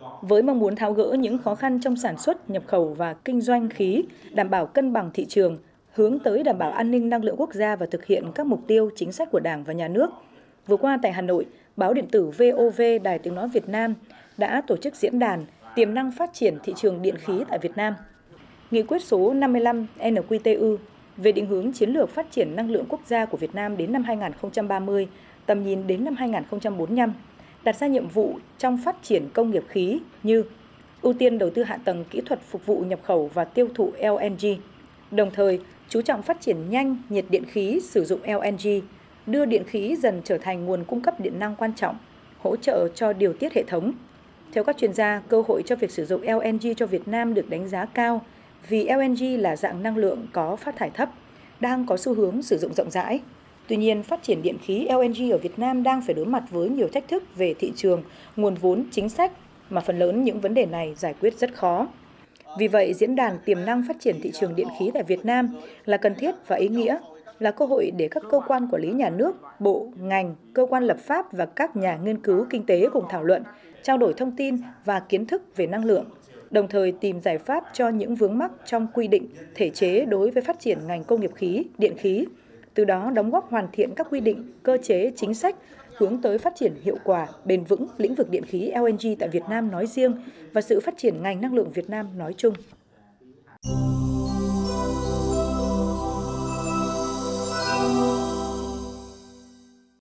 Với mong muốn tháo gỡ những khó khăn trong sản xuất, nhập khẩu và kinh doanh khí, đảm bảo cân bằng thị trường, hướng tới đảm bảo an ninh năng lượng quốc gia và thực hiện các mục tiêu chính sách của Đảng và Nhà nước. Vừa qua tại Hà Nội, báo điện tử VOV Đài Tiếng nói Việt Nam đã tổ chức diễn đàn Tiềm năng phát triển thị trường điện khí tại Việt Nam. Nghị quyết số 55 NQTU về định hướng chiến lược phát triển năng lượng quốc gia của Việt Nam đến năm 2030, tầm nhìn đến năm 2045, đặt ra nhiệm vụ trong phát triển công nghiệp khí như ưu tiên đầu tư hạ tầng kỹ thuật phục vụ nhập khẩu và tiêu thụ LNG, đồng thời chú trọng phát triển nhanh nhiệt điện khí sử dụng LNG, đưa điện khí dần trở thành nguồn cung cấp điện năng quan trọng, hỗ trợ cho điều tiết hệ thống. Theo các chuyên gia, cơ hội cho việc sử dụng LNG cho Việt Nam được đánh giá cao vì LNG là dạng năng lượng có phát thải thấp, đang có xu hướng sử dụng rộng rãi. Tuy nhiên, phát triển điện khí LNG ở Việt Nam đang phải đối mặt với nhiều thách thức về thị trường, nguồn vốn, chính sách, mà phần lớn những vấn đề này giải quyết rất khó. Vì vậy, Diễn đàn Tiềm năng phát triển thị trường điện khí tại Việt Nam là cần thiết và ý nghĩa, là cơ hội để các cơ quan quản lý nhà nước, bộ, ngành, cơ quan lập pháp và các nhà nghiên cứu kinh tế cùng thảo luận, trao đổi thông tin và kiến thức về năng lượng, đồng thời tìm giải pháp cho những vướng mắc trong quy định, thể chế đối với phát triển ngành công nghiệp khí, điện khí, từ đó đóng góp hoàn thiện các quy định, cơ chế, chính sách hướng tới phát triển hiệu quả, bền vững lĩnh vực điện khí LNG tại Việt Nam nói riêng và sự phát triển ngành năng lượng Việt Nam nói chung.